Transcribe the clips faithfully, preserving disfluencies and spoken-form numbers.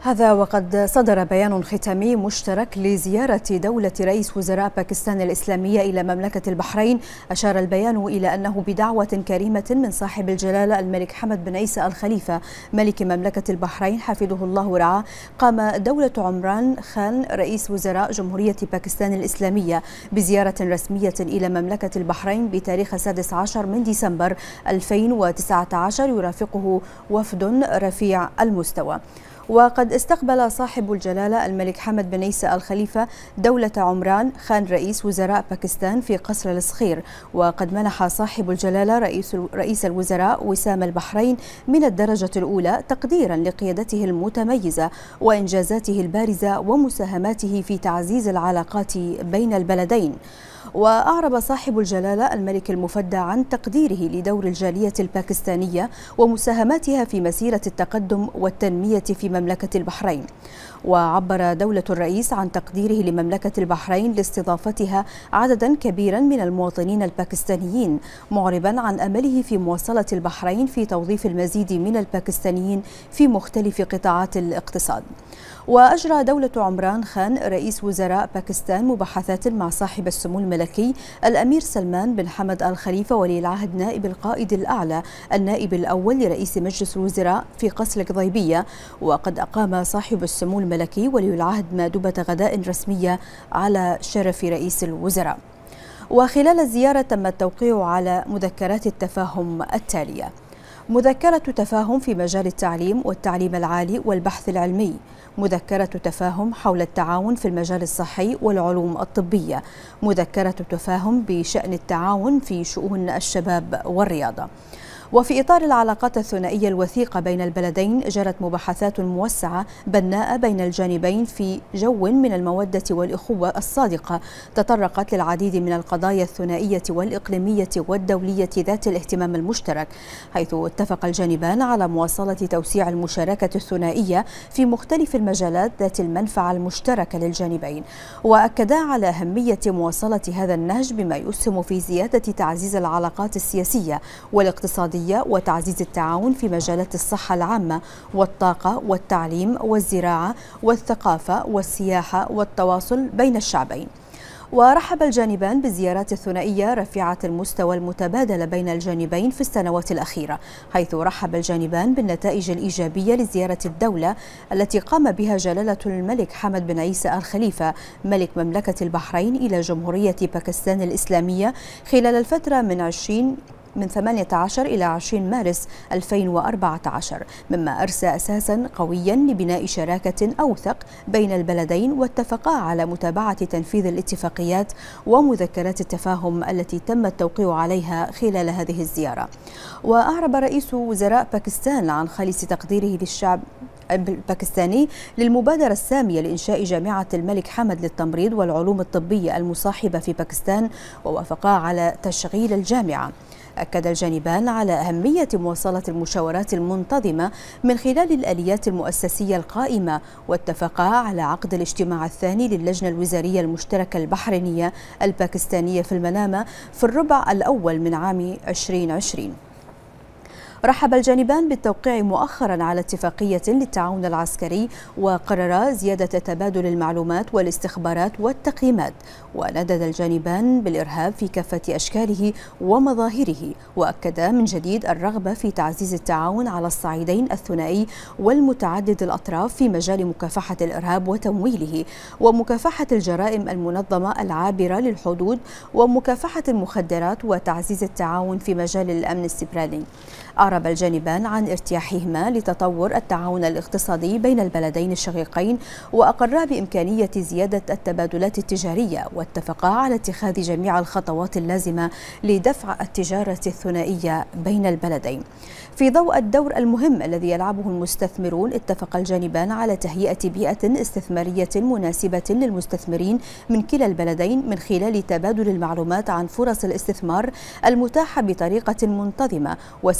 هذا وقد صدر بيان ختامي مشترك لزيارة دولة رئيس وزراء باكستان الإسلامية إلى مملكة البحرين. أشار البيان إلى أنه بدعوة كريمة من صاحب الجلالة الملك حمد بن عيسى الخليفة ملك مملكة البحرين حفظه الله ورعاه، قام دولة عمران خان رئيس وزراء جمهورية باكستان الإسلامية بزيارة رسمية إلى مملكة البحرين بتاريخ السادس عشر من ديسمبر ألفين وتسعة عشر يرافقه وفد رفيع المستوى. وقد استقبل صاحب الجلالة الملك حمد بن عيسى الخليفة دولة عمران خان رئيس وزراء باكستان في قصر الصخير، وقد منح صاحب الجلالة رئيس رئيس الوزراء وسام البحرين من الدرجة الأولى تقديرا لقيادته المتميزة وإنجازاته البارزة ومساهماته في تعزيز العلاقات بين البلدين. وأعرب صاحب الجلالة الملك المفدى عن تقديره لدور الجالية الباكستانية ومساهماتها في مسيرة التقدم والتنمية في مملكة البحرين. وعبر دولة الرئيس عن تقديره لمملكة البحرين لاستضافتها عددا كبيرا من المواطنين الباكستانيين، معربا عن أمله في مواصلة البحرين في توظيف المزيد من الباكستانيين في مختلف قطاعات الاقتصاد. وأجرى دولة عمران خان رئيس وزراء باكستان مباحثات مع صاحب السمو الملكي الأمير سلمان بن حمد آل خليفة ولي العهد نائب القائد الأعلى النائب الأول لرئيس مجلس الوزراء في قصر القضيبية. وقد أقام صاحب السمو الملكي ولي العهد مأدبة غداء رسمية على شرف رئيس الوزراء. وخلال الزيارة تم التوقيع على مذكرات التفاهم التالية: مذكرة تفاهم في مجال التعليم والتعليم العالي والبحث العلمي، مذكرة تفاهم حول التعاون في المجال الصحي والعلوم الطبية، مذكرة تفاهم بشأن التعاون في شؤون الشباب والرياضة. وفي إطار العلاقات الثنائية الوثيقة بين البلدين جرت مباحثات موسعة بناءة بين الجانبين في جو من المودة والإخوة الصادقة، تطرقت للعديد من القضايا الثنائية والإقليمية والدولية ذات الاهتمام المشترك، حيث اتفق الجانبان على مواصلة توسيع المشاركة الثنائية في مختلف المجالات ذات المنفعة المشتركة للجانبين، وأكدا على أهمية مواصلة هذا النهج بما يسهم في زيادة تعزيز العلاقات السياسية والاقتصادية وتعزيز التعاون في مجالات الصحة العامة والطاقة والتعليم والزراعة والثقافة والسياحة والتواصل بين الشعبين. ورحب الجانبان بالزيارات الثنائية رفيعة المستوى المتبادلة بين الجانبين في السنوات الأخيرة، حيث رحب الجانبان بالنتائج الإيجابية لزيارة الدولة التي قام بها جلالة الملك حمد بن عيسى الخليفة ملك مملكة البحرين إلى جمهورية باكستان الإسلامية خلال الفترة من عشرين من ثمانية عشر إلى عشرين مارس ألفين وأربعة عشر، مما أرسى أساسا قويا لبناء شراكة أوثق بين البلدين، واتفقا على متابعة تنفيذ الاتفاقيات ومذكرات التفاهم التي تم التوقيع عليها خلال هذه الزيارة. وأعرب رئيس وزراء باكستان عن خالص تقديره للشعب الباكستاني للمبادرة السامية لإنشاء جامعة الملك حمد للتمريض والعلوم الطبية المصاحبة في باكستان، ووافقا على تشغيل الجامعة. أكد الجانبان على أهمية مواصلة المشاورات المنتظمة من خلال الآليات المؤسسية القائمة، واتفقا على عقد الاجتماع الثاني للجنة الوزارية المشتركة البحرينية الباكستانية في المنامة في الربع الأول من عام ألفين وعشرين. رحب الجانبان بالتوقيع مؤخرا على اتفاقية للتعاون العسكري، وقرر زيادة تبادل المعلومات والاستخبارات والتقييمات، وندد الجانبان بالإرهاب في كافة أشكاله ومظاهره، وأكدا من جديد الرغبة في تعزيز التعاون على الصعيدين الثنائي والمتعدد الأطراف في مجال مكافحة الإرهاب وتمويله، ومكافحة الجرائم المنظمة العابرة للحدود، ومكافحة المخدرات، وتعزيز التعاون في مجال الأمن السيبراني. أعرب الجانبان عن ارتياحهما لتطور التعاون الاقتصادي بين البلدين الشقيقين، وأقرا بإمكانية زيادة التبادلات التجارية، واتفقا على اتخاذ جميع الخطوات اللازمة لدفع التجارة الثنائية بين البلدين. في ضوء الدور المهم الذي يلعبه المستثمرون، اتفق الجانبان على تهيئة بيئة استثمارية مناسبة للمستثمرين من كلا البلدين من خلال تبادل المعلومات عن فرص الاستثمار المتاحة بطريقة منتظمة وسريعة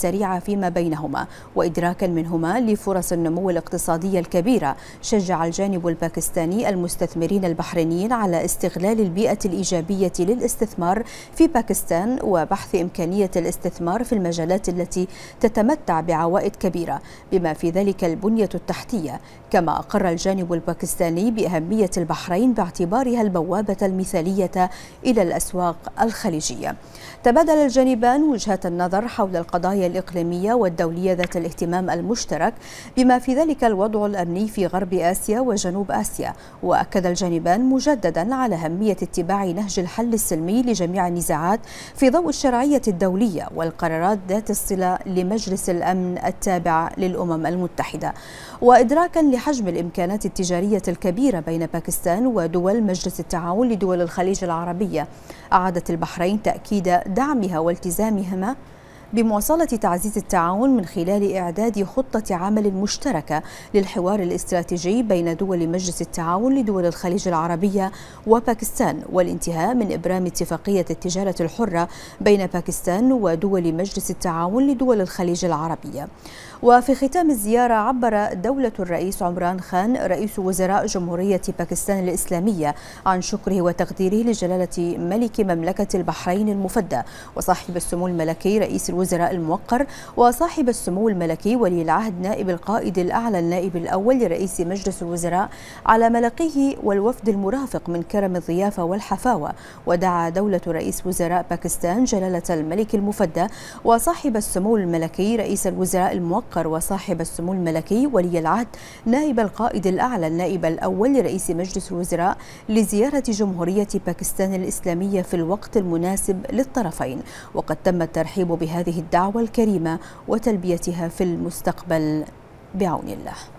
فيما بينهما، وإدراكا منهما لفرص النمو الاقتصادي الكبيرة، شجع الجانب الباكستاني المستثمرين البحرينيين على استغلال البيئة الإيجابية للاستثمار في باكستان وبحث إمكانية الاستثمار في المجالات التي تتمتع بعوائد كبيرة بما في ذلك البنية التحتية. كما أقر الجانب الباكستاني بأهمية البحرين باعتبارها البوابة المثالية إلى الأسواق الخليجية. تبادل الجانبان وجهات النظر حول القضايا الإقليمية والدولية ذات الاهتمام المشترك بما في ذلك الوضع الأمني في غرب آسيا وجنوب آسيا، وأكد الجانبان مجددا على أهمية اتباع نهج الحل السلمي لجميع النزاعات في ضوء الشرعية الدولية والقرارات ذات الصلة لمجلس الأمن التابع للأمم المتحدة. وإدراكا لحجم الإمكانات التجارية الكبيرة بين باكستان ودول مجلس التعاون لدول الخليج العربية، أعادت البحرين تأكيد دعمها والتزامهما بمواصلة تعزيز التعاون من خلال إعداد خطة عمل مشتركة للحوار الاستراتيجي بين دول مجلس التعاون لدول الخليج العربية وباكستان، والانتهاء من إبرام اتفاقية التجارة الحرة بين باكستان ودول مجلس التعاون لدول الخليج العربية. وفي ختام الزيارة عبر دولة الرئيس عمران خان رئيس وزراء جمهورية باكستان الإسلامية عن شكره وتقديره لجلالة ملك مملكة البحرين المفدى وصاحب السمو الملكي رئيس الوزراء الموقر وصاحب السمو الملكي ولي العهد نائب القائد الأعلى النائب الأول لرئيس مجلس الوزراء على ملقيه والوفد المرافق من كرم الضيافة والحفاوة. ودعا دولة رئيس وزراء باكستان جلالة الملك المفدى وصاحب السمو الملكي رئيس الوزراء الموقر وصاحب السمو الملكي ولي العهد نائب القائد الأعلى النائب الأول لرئيس مجلس الوزراء لزيارة جمهورية باكستان الإسلامية في الوقت المناسب للطرفين، وقد تم الترحيب بهذه الدعوة الكريمة وتلبيتها في المستقبل بعون الله.